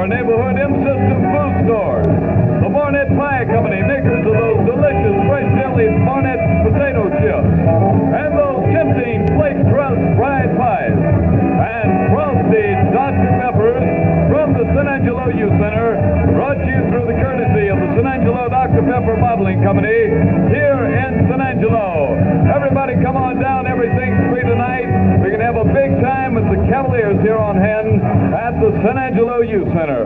our neighborhood M-System food stores. The Barnett Pie Company, makers of those delicious fresh deli Barnett potato chips. And those tempting flake crust fried pies. And frosty Dr. Peppers from the San Angelo Youth Center, brought you through the courtesy of the San Angelo Dr. Pepper Bottling Company here in San Angelo. Everybody come on down, everything's free tonight. We're going to have a big time with the Cavaliers here on hand at the San Angelo Youth Center.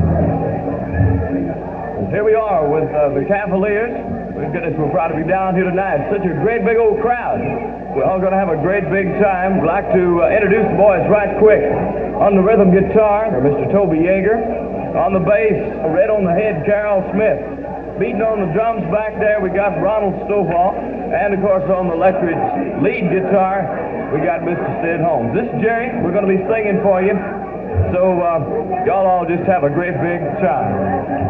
Here we are with the Cavaliers. Goodness, we're proud to be down here tonight. Such a great big old crowd. We're all going to have a great big time. We'd like to introduce the boys right quick. On the rhythm guitar, Mr. Toby Yeager. On the bass, red on the head, Carol Smith. Beating on the drums back there, we got Ronald Stovall. And, of course, on the electric lead guitar, we got Mr. Sid Holmes. This is Jerry. We're going to be singing for you. So, y'all all just have a great big time.